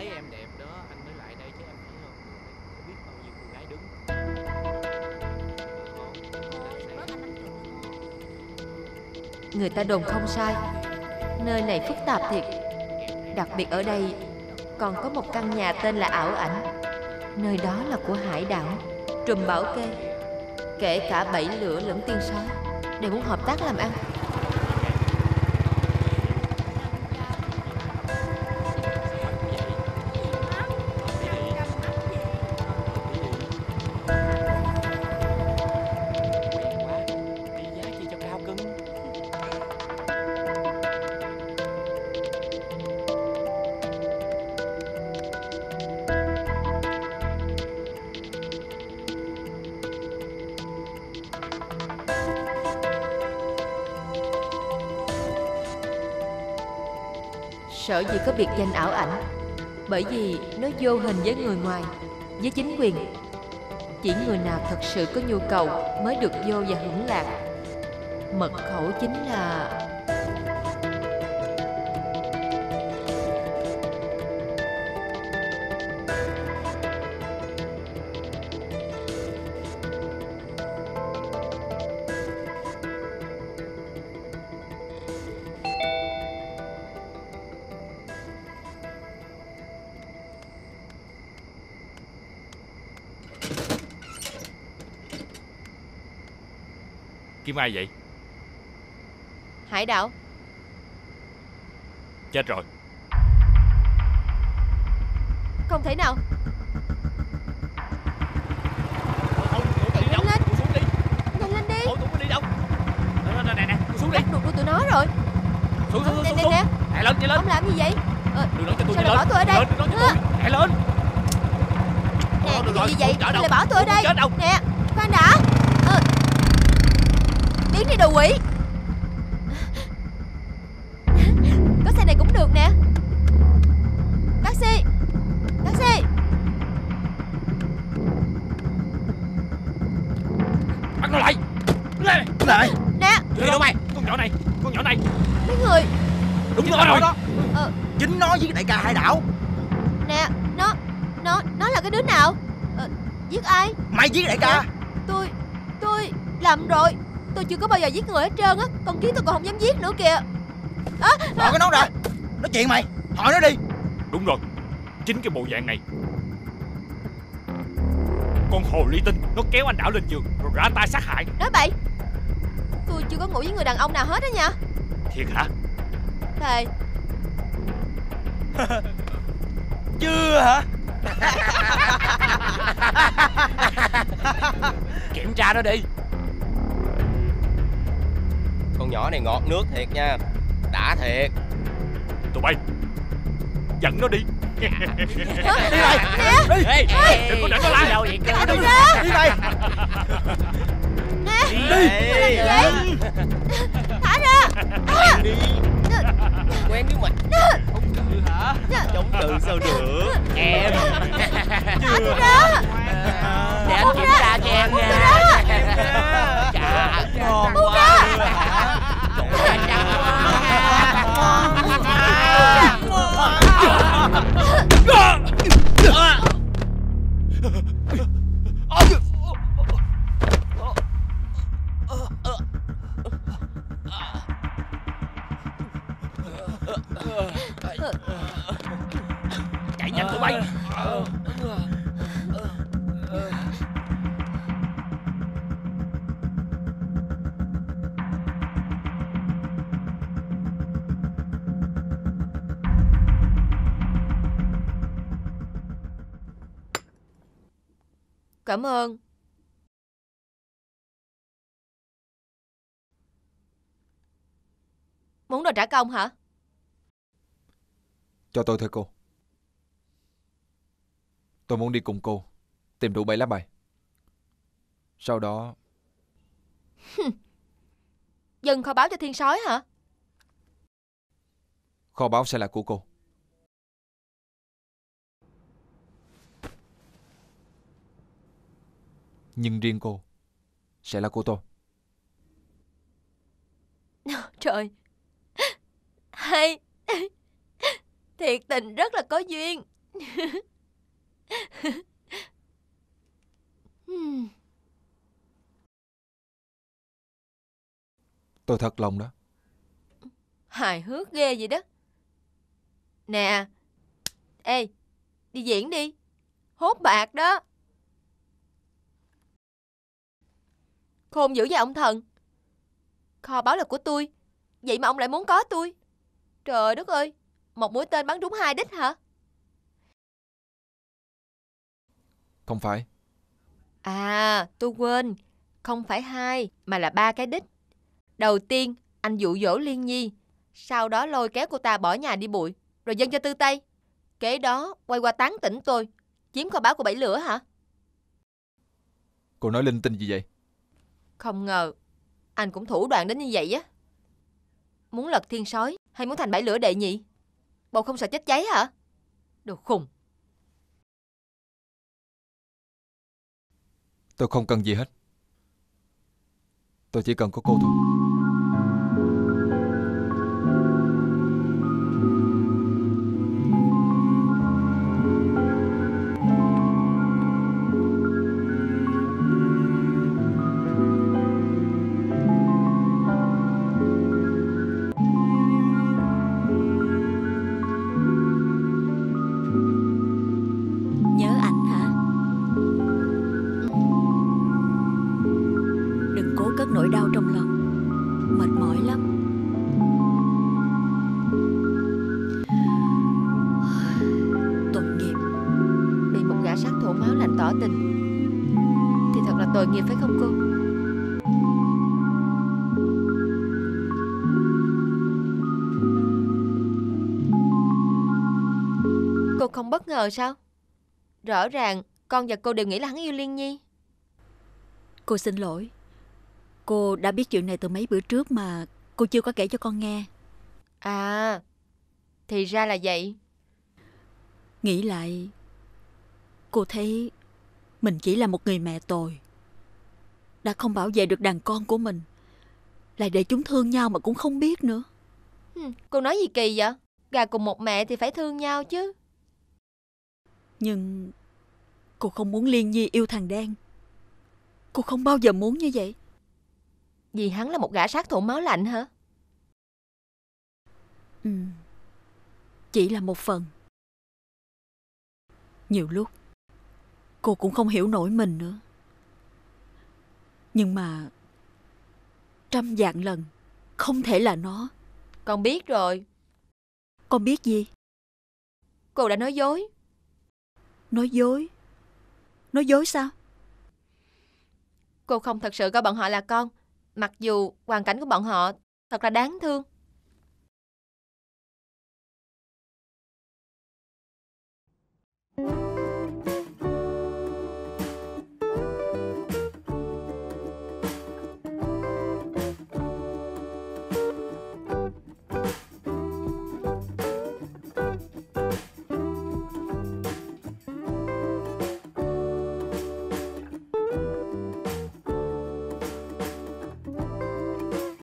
thấy em đẹp đó anh mới lại đây chứ em thấy không, có biết bao nhiêu cô gái đứng. Người ta đồn không sai, nơi này phức tạp thiệt. Đặc biệt ở đây còn có một căn nhà tên là Ảo Ảnh. Nơi đó là của hải đảo, trùm bảo kê. Kể cả Bảy Lửa lẫn Tiên Sói đều muốn hợp tác làm ăn. Sở dĩ có biệt danh Ảo Ảnh bởi vì nó vô hình với người ngoài, với chính quyền. Chỉ người nào thật sự có nhu cầu mới được vô và hưởng lạc. Mật khẩu chính là... Kiếm ai vậy? Hải đảo. Chết rồi. Không thể nào. Nhanh lên. Xuống đi. Nhanh lên đi. Tụi nó đi đâu? Nè, xuống đi. Bắt được tụi nó rồi. Xuống. Nè. Chạy lên. Ông làm gì vậy? Đừng nói cho tôi sao đi lại lên. bỏ tôi ở đây? Đừng nói cho tôi. Chạy lên. Nè, Được cái gì vậy? Sao Lại bỏ tôi ở đây? Chết đâu? Nè, khoan đã. Biến đi đồ quỷ. Có xe này cũng được nè. Taxi. Bắt nó lại. Nè. Gì đâu mày? Con nhỏ này. Mấy người. Đúng rồi. Chính nó với đại ca hải đảo. Nè, nó là cái đứa nào? Giết ai? Mày với đại ca. Tôi làm rồi. Tôi chưa có bao giờ giết người hết trơn á. Con kiến tôi còn không dám giết nữa kìa. Bỏ cái nón ra. Nói chuyện mày. Hỏi nó đi. Đúng rồi. Chính cái bộ dạng này. Con hồ ly tinh nó kéo anh Đảo lên giường rồi ra tay sát hại. Nói bậy. Tôi chưa có ngủ với người đàn ông nào hết á nha. Thiệt hả? Thề. Chưa hả? Kiểm tra nó đi. Con nhỏ này ngọt nước thiệt nha. Đã thiệt. Tụi bay dẫn nó đi. Đi mày. Nè. Đừng có để nó la. Đâu vậy? Thả tôi ra. Đi mày. Nè. Đi. Làm gì vậy? Thả ra. Đi. Quen với mày. Không tự hả? Chống cự sao nữa. Em. Thả tôi ra. Để anh kiểm tra cho em nha. Chà, ngon quá. Chạy nhanh tụi bay. Cảm ơn. Muốn đòi trả công hả? Cho tôi thôi cô. Tôi muốn đi cùng cô tìm đủ 7 lá bài. Sau đó... Dừng kho báu cho Thiên Sói hả? Kho báu sẽ là của cô. Nhưng riêng cô sẽ là của tôi. Trời. Hay. Thiệt tình rất là có duyên. Tôi thật lòng đó. Hài hước ghê vậy đó. Nè, ê, đi diễn đi. Hốt bạc đó. Khôn dữ vậy ông thần. Kho báu là của tôi, vậy mà ông lại muốn có tôi. Trời đất ơi, một mũi tên bắn trúng 2 đích hả? Không phải. À, tôi quên. Không phải 2 mà là 3 cái đích. Đầu tiên anh dụ dỗ Liên Nhi, sau đó lôi kéo cô ta bỏ nhà đi bụi, rồi dâng cho Tư Tây. Kế đó quay qua tán tỉnh tôi, chiếm kho báu của Bảy Lửa hả? Cô nói linh tinh gì vậy? Không ngờ anh cũng thủ đoạn đến như vậy á. Muốn lật thiên sói hay muốn thành Bảy Lửa đệ nhị? Bộ không sợ chết cháy hả? Đồ khùng. Tôi không cần gì hết. Tôi chỉ cần có cô thôi. Nhớ ảnh hả? Đừng cố cất nỗi đau trong lòng, mệt mỏi lắm. Tội nghiệp. Bị một gã sát thủ máu lạnh tỏ tình thì thật là tội nghiệp phải không cô? Cô không bất ngờ sao? Rõ ràng con và cô đều nghĩ là hắn yêu Liên Nhi. Cô xin lỗi. Cô đã biết chuyện này từ mấy bữa trước mà cô chưa có kể cho con nghe. À, thì ra là vậy. Nghĩ lại, cô thấy mình chỉ là một người mẹ tồi, đã không bảo vệ được đàn con của mình, lại để chúng thương nhau mà cũng không biết nữa. Cô nói gì kỳ vậy? Gà cùng một mẹ thì phải thương nhau chứ. Nhưng cô không muốn Liên Nhi yêu thằng Đen. Cô không bao giờ muốn như vậy. Vì hắn là một gã sát thủ máu lạnh hả? Chỉ là một phần. Nhiều lúc cô cũng không hiểu nổi mình nữa. Nhưng mà trăm vạn lần không thể là nó. Con biết rồi. Con biết gì? Cô đã nói dối. Nói dối? Nói dối sao? Cô không thật sự coi bọn họ là con, mặc dù hoàn cảnh của bọn họ thật là đáng thương.